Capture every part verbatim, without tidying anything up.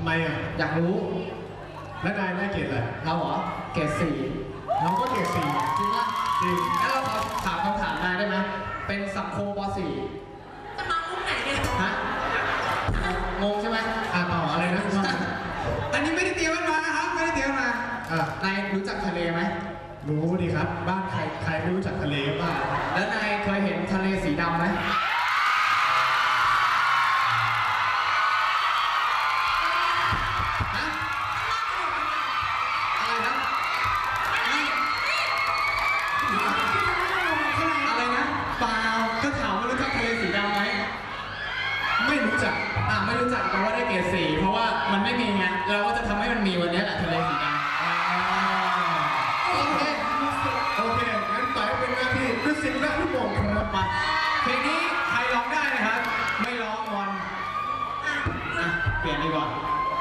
ำไมอ่ะอยากรู้แล้วนายได้เกรดอะไรเราเหรอเกรดสี่เราก็เกรดสี่จริงป่ะจริงงั้นเราขอถามคำถามนายได้ไหมเป็นสังคมป .สี่จะมามุกไหนเนี่ยฮะงงใช่ไหมอ่าต่ออะไรนะอันนี้ไม่ได้เตรียมมานะครับไม่ได้เตรียมมาอ่านายรู้จักทะเลไหมรู้ดีครับบ้านใครใครไม่รู้จักทะเลบ้างแล้วนายเคยเห็นทะเลสีดำไหมไม่รู้จักอ่าไม่รู้จักแปลว่าได้เกรดสี่เพราะว่ามันไม่มีไงเราก็จะทำให้มันมีวันนี้แหละทะเลสีดำโอเคโอเคงั้นไปเป็นหน้าที่ด้วยสิ่งและทุกอย่างครับมาเพลงนี้ใครร้องได้นะครับไม่ร้องงอนอ่ะเปลี่ยนดีกว่า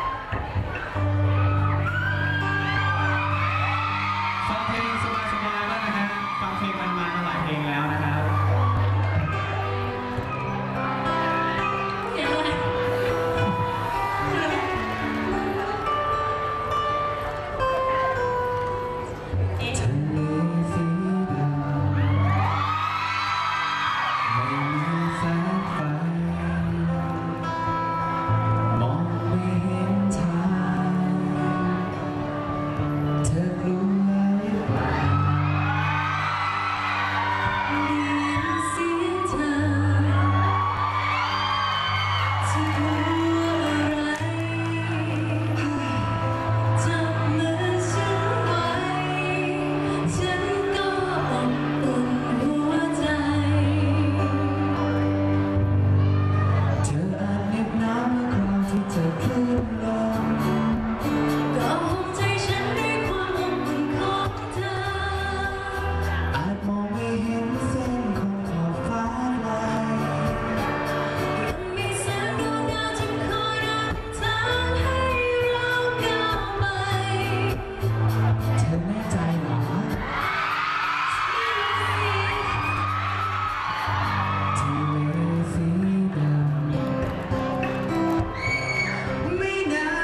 ฟังเพลงสบายๆบ้างนะฮะฟังเพลงมันๆมาหลายเพลงแล้วนะครับไม่นาน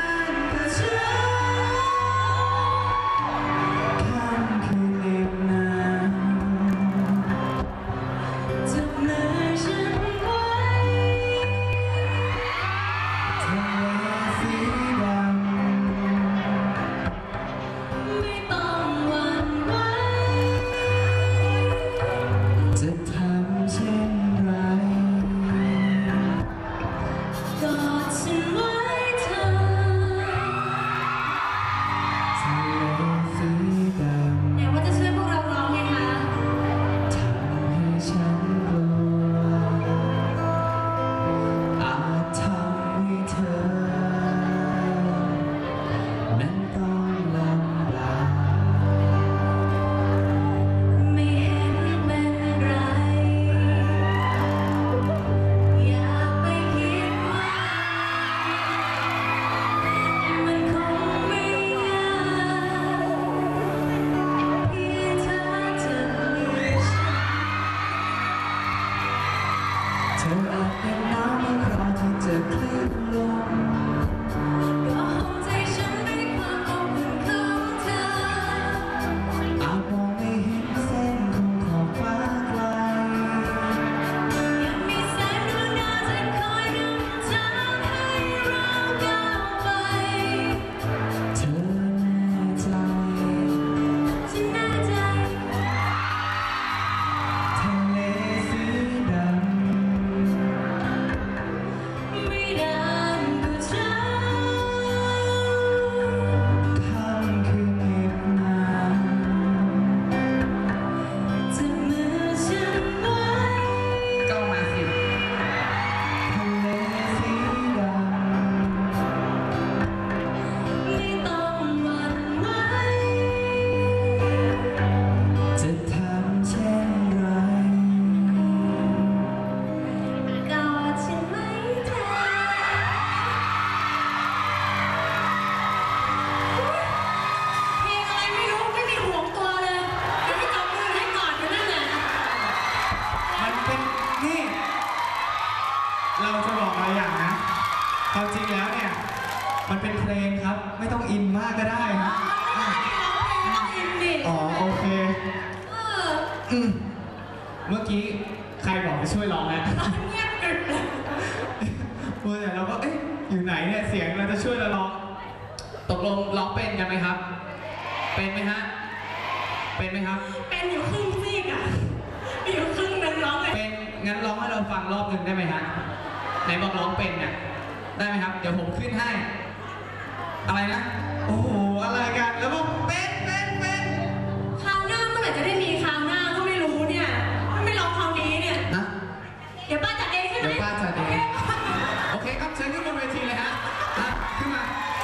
มันเป็นเพลงครับ ไม่ต้องอินมากก็ได้นะอ๋อไม่ต้องอินดิอ๋อโอเคเอออืมเมื่อกี้ใครบอกจะช่วยร้องนะเงียบกริบเลยเมื่อแต่เราก็เอ๊ะอยู่ไหนเนี่ยเสียงเราจะช่วยเราร้องตกลงร้องเป็นกันไหมครับ เป็นไหมฮะเป็นไหมครับเป็นอยู่ครึ่งซีกอ่ะมีอยู่ครึ่งหนึงร้องเลยเป็นงั้นร้องให้เราฟังรอบหนึ่งได้ไหมฮะไหนบอกร้องเป็นเนี่ยได้ไหมครับ เดี๋ยวผมขึ้นให้ อะไรนะโอ้โหอะไรกันแล้วบอกเป็นเป็นเป็นคราวหน้าเมื่อไหร่จะได้มีคราวหน้าก็ไม่รู้เนี่ยถ้าไม่ร้องคราวนี้เนี่ยนะเดี๋ยวป้าจัดเองใช่ไหมเดี๋ยวป้าจัดเอง โอเคครับเชิญขึ้นบนเวทีเลยฮะอ่ะขึ้นมา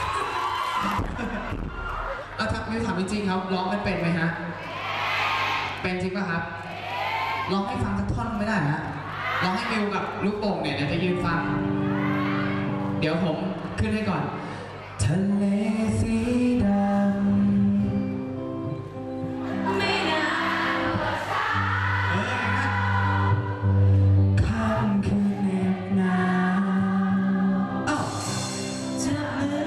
เอาถามไม่ถามจริงๆครับร้องกันเป็นไหมฮะเป็นจริงป่ะครับร้องให้ฟังสักท่อนไม่ได้นะร้องให้มิวกับลูกโป่งเนี่ยเดี๋ยวจะยืนฟัง เดี๋ยวผมขึ้นให้ก่อนทะเลสีดำไม่นานเออนะค่ำคืนเหน็บหนาวอ้าวจะมือ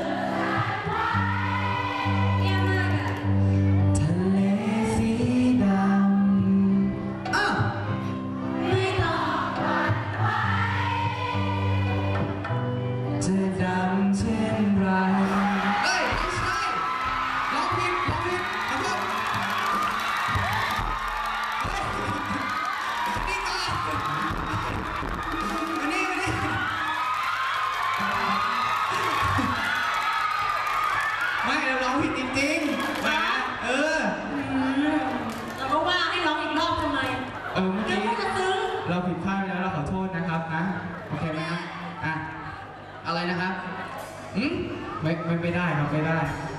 เยี่ยมมากอ่ะทะเลสีดำอ้าวไม่ต้องจะดำเช่นไรเอ้ยไม่ใช่ร้องผิดร้องผิดขอโทษเฮ้ยนี่ก่อนมานี่มานี่ไม่เราร้องผิดจริงๆมาเอออืมแล้วก็ว่าให้ร้องอีกรอบทำไมเออเมื่อเดี๋ยวกี้ก็จะซึ้งเราผิดพลาดไปแล้วเราขอโทษนะครับนะโอเคไหมครับอ่ะอะไรนะครับอืมไม่ไม่ไม่ได้ครับไม่ได้